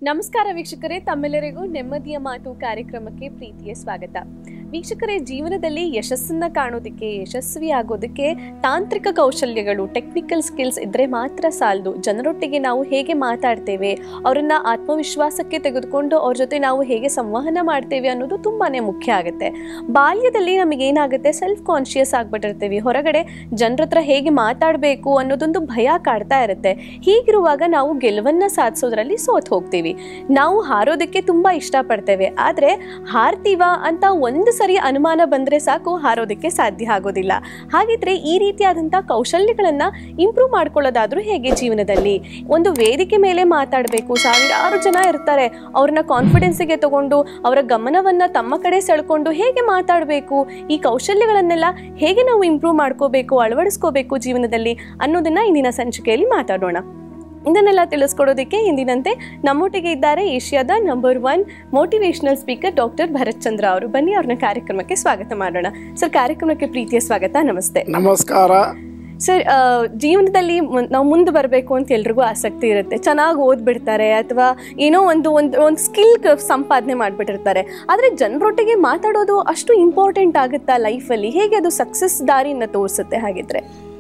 ನಮಸ್ಕಾರ ವೀಕ್ಷಕರೇ, ತಮ್ಮೆಲ್ಲರಿಗೂ ನೆಮ್ಮದಿಯ ಮಾತು ಕಾರ್ಯಕ್ರಮಕ್ಕೆ ಪ್ರೀತಿಯ ಸ್ವಾಗತ. ವೀಕ್ಷಕರೇ, ಜೀವನದಲ್ಲಿ ಯಶಸ್ಸನ್ನ ಕಾಣೋದಕ್ಕೆ, ಯಶಸ್ವಿ ಆಗೋದಕ್ಕೆ ತಾಂತ್ರಿಕ ಕೌಶಲ್ಯಗಳು, ಟೆಕ್ನಿಕಲ್ ಸ್ಕಿಲ್ಸ್ ಇದ್ರೆ ಮಾತ್ರ ಸಾಲದು. ಜನರೊಟ್ಟಿಗೆ ನಾವು ಹೇಗೆ ಮಾತಾಡ್ತೇವೆ, ಅವರನ್ನ ಆತ್ಮವಿಶ್ವಾಸಕ್ಕೆ ತೆಗೆದುಕೊಂಡು ಅವ್ರ ಜೊತೆ ನಾವು ಹೇಗೆ ಸಂವಹನ ಮಾಡ್ತೇವೆ ಅನ್ನೋದು ತುಂಬಾನೇ ಮುಖ್ಯ ಆಗುತ್ತೆ. ಬಾಲ್ಯದಲ್ಲಿ ನಮಗೇನಾಗುತ್ತೆ, ಸೆಲ್ಫ್ ಕಾನ್ಶಿಯಸ್ ಆಗ್ಬಿಟ್ಟಿರ್ತೀವಿ. ಹೊರಗಡೆ ಜನರ ಹತ್ರ ಹೇಗೆ ಮಾತಾಡಬೇಕು ಅನ್ನೋದೊಂದು ಭಯ ಕಾಡ್ತಾ ಇರುತ್ತೆ. ಹೀಗಿರುವಾಗ ನಾವು ಗೆಲುವನ್ನ ಸಾಧಿಸೋದ್ರಲ್ಲಿ ಸೋತ್ ಹೋಗ್ತೀವಿ. ನಾವು ಹಾರೋದಕ್ಕೆ ತುಂಬಾ ಇಷ್ಟಪಡ್ತೇವೆ, ಆದ್ರೆ ಹಾರ್ತೀವ ಅಂತ ಒಂದು ಸರಿ ಅನುಮಾನ ಬಂದ್ರೆ ಸಾಕು, ಹಾರೋದಕ್ಕೆ ಸಾಧ್ಯ ಆಗೋದಿಲ್ಲ. ಹಾಗಿದ್ರೆ ಈ ರೀತಿಯಾದಂತಹ ಕೌಶಲ್ಯಗಳನ್ನ ಇಂಪ್ರೂವ್ ಮಾಡ್ಕೊಳ್ಳೋದಾದ್ರೂ ಹೇಗೆ ಜೀವನದಲ್ಲಿ? ಒಂದು ವೇದಿಕೆ ಮೇಲೆ ಮಾತಾಡಬೇಕು, ಸಾವಿರಾರು ಜನ ಇರ್ತಾರೆ, ಅವ್ರನ್ನ ಕಾನ್ಫಿಡೆನ್ಸ್ಗೆ ತಗೊಂಡು ಅವರ ಗಮನವನ್ನ ತಮ್ಮ ಕಡೆ ಸೆಳ್ಕೊಂಡು ಹೇಗೆ ಮಾತಾಡಬೇಕು, ಈ ಕೌಶಲ್ಯಗಳನ್ನೆಲ್ಲ ಹೇಗೆ ನಾವು ಇಂಪ್ರೂವ್ ಮಾಡ್ಕೋಬೇಕು, ಅಳವಡಿಸ್ಕೋಬೇಕು ಜೀವನದಲ್ಲಿ ಅನ್ನೋದನ್ನ ಇಂದಿನ ಸಂಚಿಕೆಯಲ್ಲಿ ಮಾತಾಡೋಣ. ಇದನ್ನೆಲ್ಲ ತಿಳಿಸ್ಕೊಡೋದಕ್ಕೆ ಇಂದಿನಂತೆ ನಮ್ಮೊಟ್ಟಿಗೆ ಇದ್ದಾರೆ ಏಷ್ಯಾದ number 1 motivational speaker doctor Bharat Chandra ಅವರು. ಬನ್ನಿ, ಅವ್ರನ್ನ ಕಾರ್ಯಕ್ರಮಕ್ಕೆ ಸ್ವಾಗತ ಮಾಡೋಣ. ಸರ್, ಕಾರ್ಯಕ್ರಮಕ್ಕೆ ಪ್ರೀತಿಯ ಸ್ವಾಗತ. ನಮಸ್ತೆ. ನಮಸ್ಕಾರ ಸರ್. ಜೀವನದಲ್ಲಿ ನಾವು ಮುಂದೆ ಬರಬೇಕು ಅಂತ ಎಲ್ರಿಗೂ ಆಸಕ್ತಿ ಇರುತ್ತೆ. ಚೆನ್ನಾಗಿ ಓದ್ಬಿಡ್ತಾರೆ ಅಥವಾ ಏನೋ ಒಂದು ಸ್ಕಿಲ್ ಸಂಪಾದನೆ ಮಾಡಿಬಿಟ್ಟಿರ್ತಾರೆ. ಆದರೆ ಜನರೊಟ್ಟಿಗೆ ಮಾತಾಡೋದು ಅಷ್ಟು ಇಂಪಾರ್ಟೆಂಟ್ ಆಗುತ್ತಾ ಲೈಫಲ್ಲಿ? ಹೇಗೆ ಅದು ಸಕ್ಸಸ್ ದಾರಿಯನ್ನು ತೋರಿಸುತ್ತೆ? ಹಾಗಿದ್ರೆ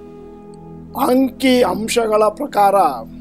ಅಂಕಿ ಅಂಶಗಳ ಪ್ರಕಾರ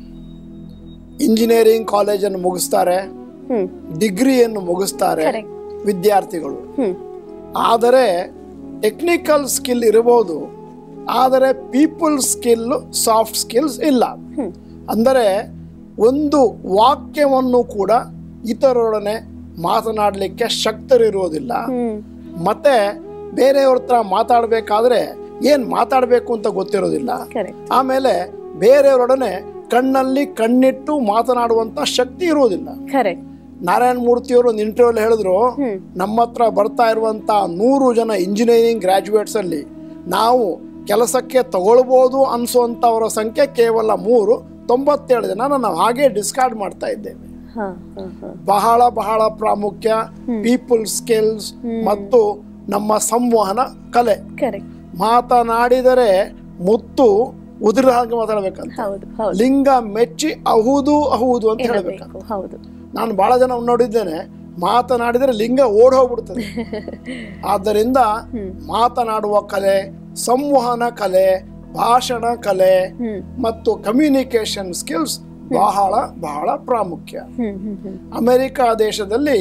ಇಂಜಿನಿಯರಿಂಗ್ ಕಾಲೇಜನ್ನು ಮುಗಿಸ್ತಾರೆ, ಡಿಗ್ರಿಯನ್ನು ಮುಗಿಸ್ತಾರೆ ವಿದ್ಯಾರ್ಥಿಗಳು. ಆದರೆ ಟೆಕ್ನಿಕಲ್ ಸ್ಕಿಲ್ ಇರಬಹುದು, ಆದರೆ ಪೀಪಲ್ ಸ್ಕಿಲ್, ಸಾಫ್ಟ್ ಸ್ಕಿಲ್ಸ್ ಇಲ್ಲ. ಅಂದರೆ ಒಂದು ವಾಕ್ಯವನ್ನು ಕೂಡ ಇತರರೊಡನೆ ಮಾತನಾಡಲಿಕ್ಕೆ ಶಕ್ತರಿರುವುದಿಲ್ಲ. ಮತ್ತೆ ಬೇರೆಯವ್ರ ಹತ್ರ ಮಾತಾಡಬೇಕಾದ್ರೆ ಏನ್ ಮಾತಾಡಬೇಕು ಅಂತ ಗೊತ್ತಿರೋದಿಲ್ಲ. ಆಮೇಲೆ ಬೇರೆಯವರೊಡನೆ ಕಣ್ಣಲ್ಲಿ ಕಣ್ಣಿಟ್ಟು ಮಾತನಾಡುವಂತ ಶಕ್ತಿ ಇರುವುದಿಲ್ಲ. ನಾರಾಯಣ ಮೂರ್ತಿಯವರು ಒಂದು ಇಂಟರ್ವ್ಯೂ ಹೇಳಿದ್ರು, ನಮ್ಮ ಹತ್ರ ಬರ್ತಾ ಇರುವಂತ 100 ಜನ ಇಂಜಿನಿಯರಿಂಗ್ ಗ್ರಾಜುಯೇಟ್ಸ್ ಅಲ್ಲಿ ನಾವು ಕೆಲಸಕ್ಕೆ ತಗೊಳ್ಬಹುದು ಅನ್ಸುವಂತವರ ಸಂಖ್ಯೆ ಕೇವಲ 97 ಜನ. ನಾವು ಹಾಗೆ ಡಿಸ್ಕಾರ್ಡ್ ಮಾಡ್ತಾ ಇದ್ದೇವೆ. ಬಹಳ ಬಹಳ ಪ್ರಾಮುಖ್ಯ ಪೀಪಲ್ ಸ್ಕಿಲ್ಸ್ ಮತ್ತು ನಮ್ಮ ಸಂವಹನ ಕಲೆ. ಮಾತನಾಡಿದರೆ ಮುತ್ತು ಉದುರ ಹಾಗೆ ಮಾತಾಡ್ಬೇಕಂತ, ಲಿಂಗ ಮೆಚ್ಚಿ ಅಹುದು ಅಹುದು ಅಂತ ಹೇಳ್ಬೇಕು. ನಾನು ಬಹಳ ಜನ ನೋಡಿದ್ದೇನೆ, ಮಾತನಾಡಿದರೆ ಲಿಂಗ ಓಡ್ ಹೋಗ್ಬಿಡ್ತದೆ. ಆದ್ದರಿಂದ ಮಾತನಾಡುವ ಕಲೆ, ಸಂವಹನ ಕಲೆ, ಭಾಷಣ ಕಲೆ ಮತ್ತು ಕಮ್ಯುನಿಕೇಶನ್ ಸ್ಕಿಲ್ಸ್ ಬಹಳ ಬಹಳ ಪ್ರಾಮುಖ್ಯ. ಅಮೆರಿಕ ದೇಶದಲ್ಲಿ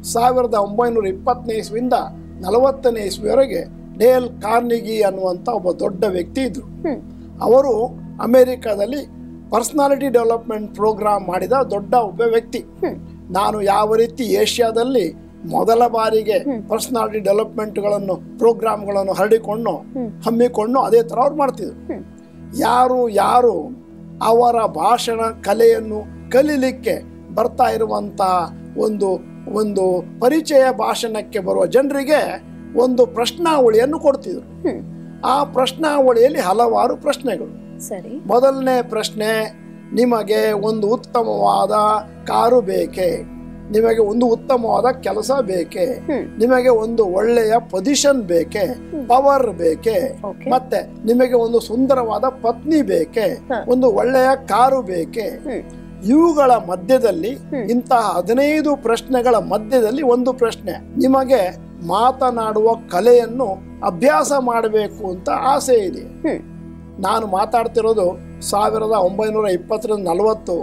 1920ನೇ ಇಸ್ವಿಯಿಂದ 40ನೇ ಇಸ್ವಿಯವರೆಗೆ ಡೇಲ್ ಕಾರ್ನಿಗಿ ಅನ್ನುವಂಥ ಒಬ್ಬ ದೊಡ್ಡ ವ್ಯಕ್ತಿ ಇದ್ರು. ಅವರು ಅಮೆರಿಕದಲ್ಲಿ ಪರ್ಸನಾಲಿಟಿ ಡೆವಲಪ್ಮೆಂಟ್ ಪ್ರೋಗ್ರಾಮ್ ಮಾಡಿದ ದೊಡ್ಡ ಒಬ್ಬ ವ್ಯಕ್ತಿ. ನಾನು ಯಾವ ರೀತಿ ಏಷ್ಯಾದಲ್ಲಿ ಮೊದಲ ಬಾರಿಗೆ ಪರ್ಸನಾಲಿಟಿ ಡೆವಲಪ್ಮೆಂಟ್ಗಳನ್ನು ಪ್ರೋಗ್ರಾಮ್ಗಳನ್ನು ಹಮ್ಮಿಕೊಂಡು ಅದೇ ಥರ ಅವ್ರು ಮಾಡ್ತಿದ್ರು. ಯಾರು ಅವರ ಭಾಷಣ ಕಲೆಯನ್ನು ಕಲೀಲಿಕ್ಕೆ ಬರ್ತಾ ಇರುವಂತಹ ಒಂದು ಪರಿಚಯ ಭಾಷಣಕ್ಕೆ ಬರುವ ಜನರಿಗೆ ಒಂದು ಪ್ರಶ್ನಾವಳಿಯನ್ನು ಕೊಡ್ತಿದ್ರು. ಆ ಪ್ರಶ್ನಾವಳಿಯಲ್ಲಿ ಹಲವಾರು ಪ್ರಶ್ನೆಗಳು. ಮೊದಲನೇ ಪ್ರಶ್ನೆ, ನಿಮಗೆ ಒಂದು ಉತ್ತಮವಾದ ಕಾರು ಬೇಕೆ? ನಿಮಗೆ ಒಂದು ಉತ್ತಮವಾದ ಕೆಲಸ ಬೇಕೆ? ನಿಮಗೆ ಒಂದು ಒಳ್ಳೆಯ ಪೊಸಿಷನ್ ಬೇಕೆ? ಪವರ್ ಬೇಕೆ? ಮತ್ತೆ ನಿಮಗೆ ಒಂದು ಸುಂದರವಾದ ಪತ್ನಿ ಬೇಕೆ? ಒಂದು ಒಳ್ಳೆಯ ಕಾರು ಬೇಕೆ? ಇವುಗಳ ಮಧ್ಯದಲ್ಲಿ, ಇಂತಹ 15 ಪ್ರಶ್ನೆಗಳ ಮಧ್ಯದಲ್ಲಿ ಒಂದು ಪ್ರಶ್ನೆ, ನಿಮಗೆ ಮಾತನಾಡುವ ಕಲೆಯನ್ನು ಅಭ್ಯಾಸ ಮಾಡಬೇಕು ಅಂತ ಆಸೆ ಇದೆ. ನಾನು ಮಾತಾಡ್ತಿರೋದು 1920-40.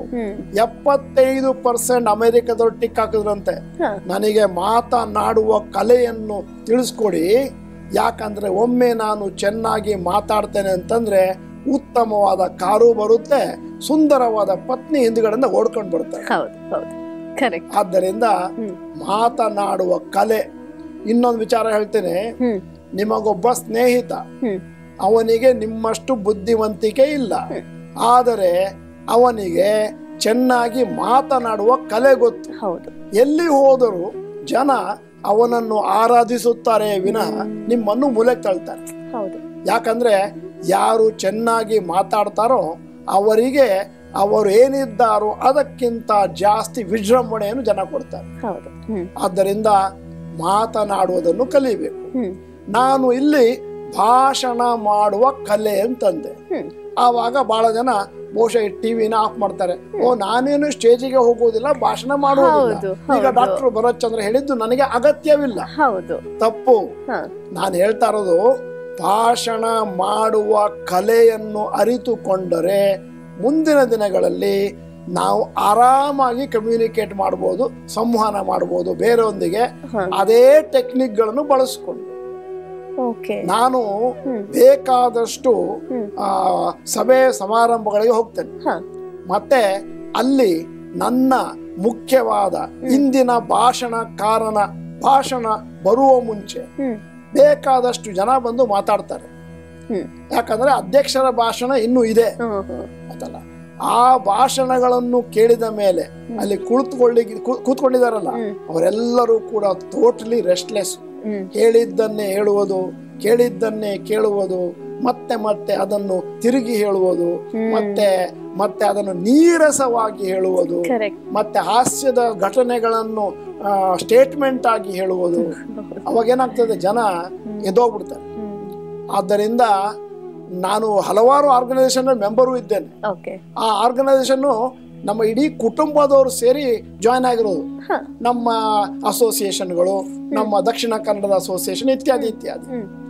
75% ಅಮೆರಿಕದವ್ರು ಟಿಕ್ ಹಾಕಿದ್ರಂತೆ, ನನಗೆ ಮಾತನಾಡುವ ಕಲೆಯನ್ನು ತಿಳಿಸ್ಕೊಡಿ. ಯಾಕಂದ್ರೆ ಒಮ್ಮೆ ನಾನು ಚೆನ್ನಾಗಿ ಮಾತಾಡ್ತೇನೆ ಅಂತಂದ್ರೆ ಉತ್ತಮವಾದ ಕಾರು ಬರುತ್ತೆ, ಸುಂದರವಾದ ಪತ್ನಿ ಹಿಂದ್ಗಡೆಯಿಂದ ಓಡ್ಕೊಂಡು ಬರ್ತಾರೆ. ಆದ್ದರಿಂದ ಮಾತನಾಡುವ ಕಲೆ. ಇನ್ನೊಂದು ವಿಚಾರ ಹೇಳ್ತೇನೆ, ನಿಮಗೊಬ್ಬ ಸ್ನೇಹಿತ, ಅವನಿಗೆ ನಿಮ್ಮಷ್ಟು ಬುದ್ಧಿವಂತಿಕೆ ಇಲ್ಲ, ಆದರೆ ಅವನಿಗೆ ಚೆನ್ನಾಗಿ ಮಾತನಾಡುವ ಕಲೆ ಗೊತ್ತು. ಎಲ್ಲಿ ಹೋದರೂ ಜನ ಅವನನ್ನು ಆರಾಧಿಸುತ್ತಾರೆ ವಿನಃ ನಿಮ್ಮನ್ನು ಮೂಲೆಗೆ ತಳ್ತಾರೆ. ಯಾಕಂದ್ರೆ ಯಾರು ಚೆನ್ನಾಗಿ ಮಾತಾಡ್ತಾರೋ ಅವರಿಗೆ ಅವರು ಏನಿದ್ದಾರೋ ಅದಕ್ಕಿಂತ ಜಾಸ್ತಿ ವಿಜೃಂಭಣೆಯನ್ನು ಜನ ಕೊಡ್ತಾರೆ. ಆದ್ದರಿಂದ ಮಾತನಾಡುವುದನ್ನು ಕಲಿಬೇಕು. ನಾನು ಇಲ್ಲಿ ಭಾಷಣ ಮಾಡುವ ಕಲೆ ಅಂತಂದೆ. ಆವಾಗ ಬಹಳ ಜನ ಬಹುಶಃ ಈ ಟಿವಿನ ಆಫ್ ಮಾಡ್ತಾರೆ. ಓ, ನಾನೇನು ಸ್ಟೇಜಿಗೆ ಹೋಗೋದಿಲ್ಲ, ಭಾಷಣ ಮಾಡುವುದಿಲ್ಲ. ಈಗ ಡಾಕ್ಟರ್ ಭರತ್ ಚಂದ್ರ ಹೇಳಿದ್ದು ನನಗೆ ಅಗತ್ಯವಿಲ್ಲ. ತಪ್ಪು. ನಾನು ಹೇಳ್ತಾ ಇರೋದು, ಭಾಷಣ ಮಾಡುವ ಕಲೆಯನ್ನು ಅರಿತುಕೊಂಡರೆ ಮುಂದಿನ ದಿನಗಳಲ್ಲಿ ನಾವು ಆರಾಮಾಗಿ ಕಮ್ಯುನಿಕೇಟ್ ಮಾಡ್ಬೋದು, ಸಂವಹನ ಮಾಡ್ಬೋದು ಬೇರೆಯೊಂದಿಗೆ, ಅದೇ ಟೆಕ್ನಿಕ್ಗಳನ್ನು ಬಳಸ್ಕೊಂಡು. ನಾನು ಬೇಕಾದಷ್ಟು ಸಭೆ ಸಮಾರಂಭಗಳಿಗೆ ಹೋಗ್ತೇನೆ. ಮತ್ತೆ ಅಲ್ಲಿ ನನ್ನ ಮುಖ್ಯವಾದ ಇಂದಿನ ಭಾಷಣಕಾರನ ಭಾಷಣ ಬರುವ ಮುಂಚೆ ಬೇಕಾದಷ್ಟು ಜನ ಬಂದು ಮಾತಾಡ್ತಾರೆ. ಯಾಕಂದ್ರೆ ಅಧ್ಯಕ್ಷರ ಭಾಷಣ ಇನ್ನೂ ಇದೆ ಆಯ್ತಲ್ಲ. ಆ ಭಾಷಣಗಳನ್ನು ಕೇಳಿದ ಮೇಲೆ ಅಲ್ಲಿ ಕೂತ್ಕೊಂಡಿದಾರಲ್ಲ, ಅವರೆಲ್ಲರೂ ಕೂಡ ಟೋಟಲಿ ರೆಸ್ಟ್ಲೆಸ್. ಹೇಳಿದ್ದನ್ನೇ ಹೇಳುವುದು, ಕೇಳಿದ್ದನ್ನೇ ಕೇಳುವುದು, ಮತ್ತೆ ಮತ್ತೆ ಅದನ್ನು ತಿರುಗಿ ಹೇಳುವುದು, ಮತ್ತೆ ಮತ್ತೆ ಅದನ್ನು ನೀರಸವಾಗಿ ಹೇಳುವುದು, ಮತ್ತೆ ಹಾಸ್ಯದ ಘಟನೆಗಳನ್ನು ಸ್ಟೇಟ್ಮೆಂಟ್ ಆಗಿ ಹೇಳುವುದು. ಅವಾಗೇನಾಗ್ತದೆ, ಜನ ಎದ್ದೋಗ್ಬಿಡ್ತಾರೆ. ಆದ್ದರಿಂದ ನಾನು ಹಲವಾರು ಆರ್ಗನೈಸೇಷನ್ ಮೆಂಬರು ಇದ್ದೇನೆ. ಆ ಆರ್ಗನೈಸೇಷನ್ ನಮ್ಮ ಇಡೀ ಕುಟುಂಬದವರು ಸೇರಿ ಜಾಯ್ನ್ ಆಗಿರೋದು. ನಮ್ಮ ಅಸೋಸಿಯೇಷನ್ಗಳು, ನಮ್ಮ ದಕ್ಷಿಣ ಕನ್ನಡದ ಅಸೋಸಿಯೇಷನ್ ಇತ್ಯಾದಿ ಇತ್ಯಾದಿ.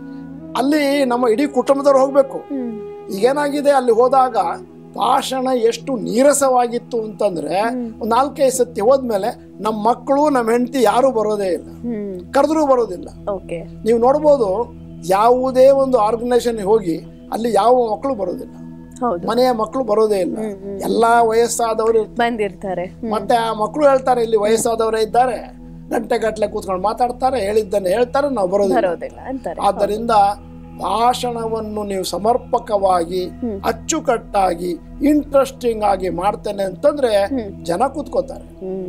ಅಲ್ಲಿ ನಮ್ಮ ಇಡೀ ಕುಟುಂಬದವ್ರು ಹೋಗ್ಬೇಕು. ಈಗೇನಾಗಿದೆ, ಅಲ್ಲಿ ಹೋದಾಗ ಭಾಷಣ ಎಷ್ಟು ನೀರಸವಾಗಿತ್ತು ಅಂತಂದ್ರೆ, 4-5 ಸತಿ ಹೋದ್ಮೇಲೆ ನಮ್ಮ ಮಕ್ಕಳು, ನಮ್ಮ ಹೆಂಡತಿ ಯಾರು ಬರೋದೇ ಇಲ್ಲ, ಕರೆದ್ರೂ ಬರೋದಿಲ್ಲ. ನೀವು ನೋಡ್ಬೋದು, ಯಾವುದೇ ಒಂದು ಆರ್ಗನೈಸೇಷನ್ ಹೋಗಿ ಅಲ್ಲಿ ಯಾವ ಮಕ್ಕಳು ಬರೋದಿಲ್ಲ, ಮನೆಯ ಮಕ್ಕಳು ಬರೋದೇ ಇಲ್ಲ, ಎಲ್ಲಾ ವಯಸ್ಸಾದವರು ಬಂದಿರ್ತಾರೆ. ಮತ್ತೆ ಆ ಮಕ್ಕಳು ಹೇಳ್ತಾರೆ, ಇಲ್ಲಿ ವಯಸ್ಸಾದವರೇ ಇದ್ದಾರೆ, ಗಂಟೆಗಟ್ಟಲೆ ಕೂತ್ಕೊಂಡು ಮಾತಾಡ್ತಾರೆ, ಹೇಳಿದ್ದನ್ನು ಹೇಳ್ತಾರೆ, ನಾವು ಬರೋದಿಲ್ಲ. ಆದ್ದರಿಂದ ಭಾಷಣವನ್ನು ನೀವು ಸಮರ್ಪಕವಾಗಿ, ಅಚ್ಚುಕಟ್ಟಾಗಿ, ಇಂಟ್ರೆಸ್ಟಿಂಗ್ ಆಗಿ ಮಾಡ್ತೇನೆ ಅಂತಂದ್ರೆ ಜನ ಕೂತ್ಕೋತಾರೆ.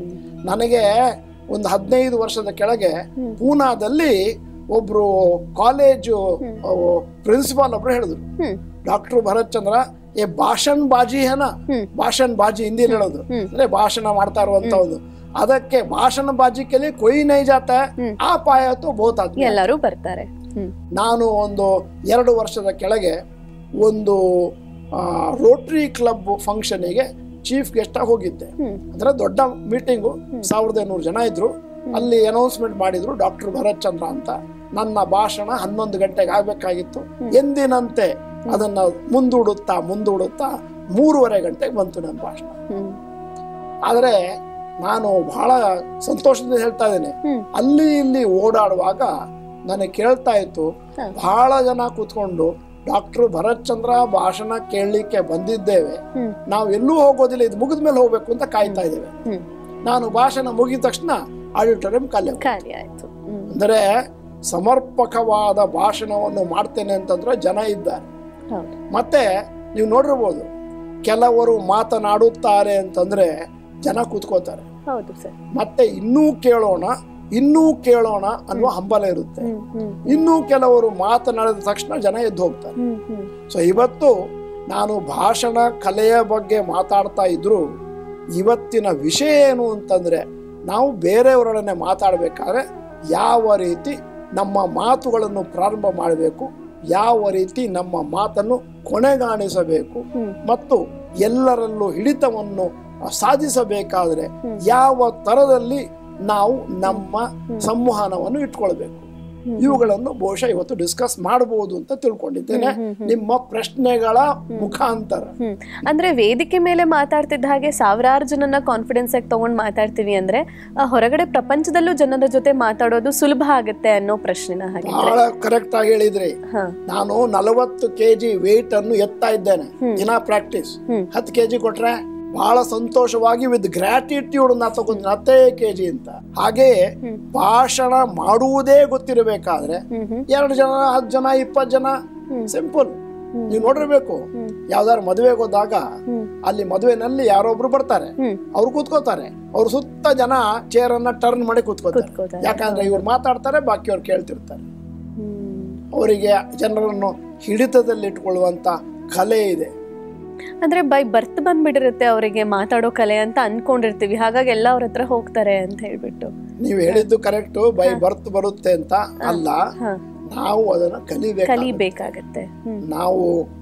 ನನಗೆ ಒಂದು 15 ವರ್ಷದ ಕೆಳಗೆ ಪೂನಾದಲ್ಲಿ ಒಬ್ರು ಕಾಲೇಜು ಪ್ರಿನ್ಸಿಪಾಲ್ ಒಬ್ರು ಹೇಳಿದ್ರು, ಡಾಕ್ಟರ್ ಭರತ್ ಚಂದ್ರ ಏ ಭಾಷಣ್ ಬಾಜಿ ಹೇನ, ಭಾಷಣ್ ಬಾಜಿ ಹಿಂದಿಲಿ ಹೇಳೋದು ಅಂದ್ರೆ ಭಾಷಣ ಮಾಡ್ತಾ ಇರುವಂತ ಒಂದು, ಅದಕ್ಕೆ ಭಾಷಣ ಬಾಜಿ ಕೆಲಿ ಕೊಯ್ ನೈ ಜಾತ ಆ ಪಾಯತು ಬಹುತ್ ಆದ್ಮಿ, ಎಲ್ಲರೂ ಬರ್ತಾರೆ. ನಾನು ಒಂದು 2 ವರ್ಷದ ಕೆಳಗೆ ಒಂದು ರೋಟರಿ ಕ್ಲಬ್ ಫಂಕ್ಷನ್ಗೆ ಚೀಫ್ ಗೆಸ್ಟ್ ಆಗಿ ಹೋಗಿದ್ದೆ. ಅಂದ್ರೆ ದೊಡ್ಡ ಮೀಟಿಂಗು, 1500 ಜನ ಇದ್ರು. ಅಲ್ಲಿ ಅನೌನ್ಸ್ಮೆಂಟ್ ಮಾಡಿದ್ರು, ಡಾಕ್ಟರ್ ಭರತ್ ಚಂದ್ರ ಅಂತ. ನನ್ನ ಭಾಷಣ 11 ಗಂಟೆಗೆ ಆಗ್ಬೇಕಾಗಿತ್ತು. ಎಂದಿನಂತೆ ಅದನ್ನ ಮುಂದೂಡುತ್ತಾ 3:30 ಗಂಟೆಗೆ ಬಂತು ನನ್ನ ಭಾಷಣ. ಆದ್ರೆ ನಾನು ಬಹಳ ಸಂತೋಷದಿಂದ ಹೇಳ್ತಾ ಇದ್ದೇನೆ, ಅಲ್ಲಿ ಇಲ್ಲಿ ಓಡಾಡುವಾಗ ನನಗೆ ಕೇಳ್ತಾ ಇತ್ತು, ಬಹಳ ಜನ ಕೂತ್ಕೊಂಡು ಡಾಕ್ಟರ್ ಭರತ್ ಚಂದ್ರ ಭಾಷಣ ಕೇಳಲಿಕ್ಕೆ ಬಂದಿದ್ದೇವೆ, ನಾವು ಎಲ್ಲೂ ಹೋಗೋದಿಲ್ಲ, ಇದು ಮುಗಿದ ಮೇಲೆ ಹೋಗ್ಬೇಕು ಅಂತ ಕಾಯ್ತಾ ಇದ್ದೇವೆ. ನಾನು ಭಾಷಣ ಮುಗಿದ ತಕ್ಷಣ ಆಡಿಟೋರಿಯಂ ಖಾಲಿ ಆಯ್ತು. ಅಂದರೆ ಸಮರ್ಪಕವಾದ ಭಾಷಣವನ್ನು ಮಾಡ್ತೇನೆ ಅಂತಂದ್ರೆ ಜನ ಇದ್ದಾರೆ. ಮತ್ತೆ ನೀವು ನೋಡಿರ್ಬೋದು, ಕೆಲವರು ಮಾತನಾಡುತ್ತಾರೆ ಅಂತಂದ್ರೆ ಜನ ಕೂತ್ಕೋತಾರೆ, ಮತ್ತೆ ಇನ್ನೂ ಕೇಳೋಣ ಅನ್ನುವ ಹಂಬಲ ಇರುತ್ತೆ. ಇನ್ನೂ ಕೆಲವರು ಮಾತನಾಡಿದ ತಕ್ಷಣ ಜನ ಎದ್ದು ಹೋಗ್ತಾರೆ. ಸೊ ಇವತ್ತು ನಾನು ಭಾಷಣ ಕಲೆಯ ಬಗ್ಗೆ ಮಾತಾಡ್ತಾ ಇದ್ರು, ಇವತ್ತಿನ ವಿಷಯ ಏನು ಅಂತಂದ್ರೆ, ನಾವು ಬೇರೆಯವರೊಡನೆ ಮಾತಾಡಬೇಕಾದ್ರೆ ಯಾವ ರೀತಿ ನಮ್ಮ ಮಾತುಗಳನ್ನು ಪ್ರಾರಂಭ ಮಾಡಬೇಕು, ಯಾವ ರೀತಿ ನಮ್ಮ ಮಾತನ್ನು ಕೊನೆಗಾಣಿಸಬೇಕು, ಮತ್ತು ಎಲ್ಲರಲ್ಲೂ ಹಿಡಿತವನ್ನು ಸಾಧಿಸಬೇಕಾದ್ರೆ ಯಾವ ತರದಲ್ಲಿ ನಾವು ನಮ್ಮ ಸಂವಹನವನ್ನು ಇಟ್ಕೊಳ್ಬೇಕು, ಇವುಗಳನ್ನು ಬಹುಶಃ ಇವತ್ತು ಡಿಸ್ಕಸ್ ಮಾಡಬಹುದು ಅಂತ ತಿಳ್ಕೊಂಡಿದ್ದೇನೆ ನಿಮ್ಮ ಪ್ರಶ್ನೆಗಳ ಮುಖಾಂತರ. ಅಂದ್ರೆ ವೇದಿಕೆ ಮೇಲೆ ಮಾತಾಡ್ತಿದ್ದ ಹಾಗೆ ಸಾವಿರಾರು ಜನನ ಕಾನ್ಫಿಡೆನ್ಸ್ ಆಗಿ ತಗೊಂಡ್ ಮಾತಾಡ್ತೀವಿ ಅಂದ್ರೆ ಹೊರಗಡೆ ಪ್ರಪಂಚದಲ್ಲೂ ಜನರ ಜೊತೆ ಮಾತಾಡೋದು ಸುಲಭ ಆಗುತ್ತೆ ಅನ್ನೋ ಪ್ರಶ್ನೆನ ಬಹಳ ಕರೆಕ್ಟ್ ಆಗಿ ಹೇಳಿದ್ರಿ. ನಾನು 40 kg ವೇಟ್ ಅನ್ನು ಎತ್ತಾ ಇದ್ದೇನೆ, ದಿನ ಪ್ರಾಕ್ಟೀಸ್. 10 kg ಕೊಟ್ರೆ ಬಹಳ ಸಂತೋಷವಾಗಿ ವಿತ್ ಗ್ರಾಟಿಟ್ಯೂಡ್ ನಾ ತಗೊಂಡ್ 10 kg ಅಂತ. ಹಾಗೆ ಭಾಷಣ ಮಾಡುವುದೇ ಗೊತ್ತಿರಬೇಕಾದ್ರೆ 2 ಜನ 10 ಜನ 20 ಜನ ಸಿಂಪಲ್. ನೀವು ನೋಡಿರ್ಬೇಕು, ಯಾವ್ದಾದ್ರು ಮದುವೆಗೆ ಹೋದಾಗ ಅಲ್ಲಿ ಮದುವೆನಲ್ಲಿ ಯಾರೊಬ್ರು ಬರ್ತಾರೆ, ಅವ್ರು ಕೂತ್ಕೋತಾರೆ, ಅವ್ರ ಸುತ್ತ ಜನ ಚೇರ್ ಅನ್ನ ಟರ್ನ್ ಮಾಡಿ ಕೂತ್ಕೋತಾರೆ. ಯಾಕಂದ್ರೆ ಇವ್ರು ಮಾತಾಡ್ತಾರೆ, ಬಾಕಿಯವ್ರು ಕೇಳ್ತಿರ್ತಾರೆ. ಅವರಿಗೆ ಜನರನ್ನು ಹಿಡಿತದಲ್ಲಿ ಇಟ್ಕೊಳ್ಳುವಂತ ಕಲೆ ಇದೆ. ಅಂದ್ರೆ ಬೈ ಬರ್ತ್ ಬಂದ್ಬಿಟ್ಟಿರುತ್ತೆ ಅವರಿಗೆ ಮಾತಾಡೋ ಕಲೆ ಅಂತ ಅನ್ಕೊಂಡಿರ್ತೀವಿ, ಹಾಗಾಗಿ ಎಲ್ಲ ಅವ್ರ ಹತ್ರ ಹೋಗ್ತಾರೆ ಅಂತ ಹೇಳ್ಬಿಟ್ಟು. ನೀವು ಹೇಳಿದ್ದು ಕರೆಕ್ಟ್, ಬೈ ಬರ್ತ್ ಬರುತ್ತೆ ಅಂತ ಅಲ್ಲ, ನಾವು ಅದನ್ನ ಕಲಿಬೇಕಾಗತ್ತೆ. ನಾವು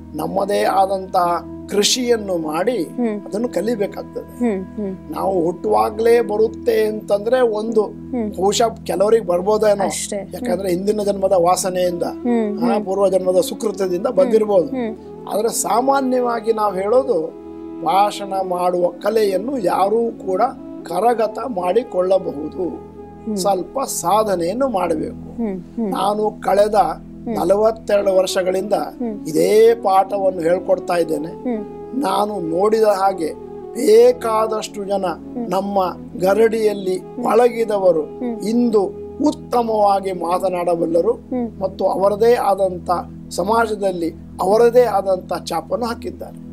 ನಮ್ಮದೇ ಆದಂತಹ ಕೃಷಿಯನ್ನು ಮಾಡಿ ಅದನ್ನು ಕಲಿಬೇಕಾಗ್ತದೆ. ನಾವು ಹುಟ್ಟುವಾಗ್ಲೇ ಬರುತ್ತೆ ಅಂತಂದ್ರೆ ಒಂದು ಬಹುಶಃ ಕೆಲವರಿಗೆ ಬರ್ಬೋದೇನೋ, ಯಾಕಂದ್ರೆ ಹಿಂದಿನ ಜನ್ಮದ ವಾಸನೆಯಿಂದ ಪೂರ್ವ ಜನ್ಮದ ಸುಕೃತದಿಂದ ಬಂದಿರಬಹುದು. ಆದ್ರೆ ಸಾಮಾನ್ಯವಾಗಿ ನಾವು ಹೇಳೋದು ಭಾಷಣ ಮಾಡುವ ಕಲೆಯನ್ನು ಯಾರೂ ಕೂಡ ಕರಗತ ಮಾಡಿಕೊಳ್ಳಬಹುದು, ಸ್ವಲ್ಪ ಸಾಧನೆಯನ್ನು ಮಾಡಬೇಕು. ನಾನು ಕಳೆದ 42 ವರ್ಷಗಳಿಂದ ಇದೇ ಪಾಠವನ್ನು ಹೇಳ್ಕೊಡ್ತಾ ಇದ್ದೇನೆ. ನಾನು ನೋಡಿದ ಹಾಗೆ ಬೇಕಾದಷ್ಟು ಜನ ನಮ್ಮ ಗರಡಿಯಲ್ಲಿ ಪಳಗಿದವರು ಇಂದು ಉತ್ತಮವಾಗಿ ಮಾತನಾಡಬಲ್ಲರು ಮತ್ತು ಅವರದೇ ಆದಂತ ಸಮಾಜದಲ್ಲಿ ಅವರದೇ ಆದಂತ ಛಾಪನ್ನು ಹಾಕಿದ್ದಾರೆ.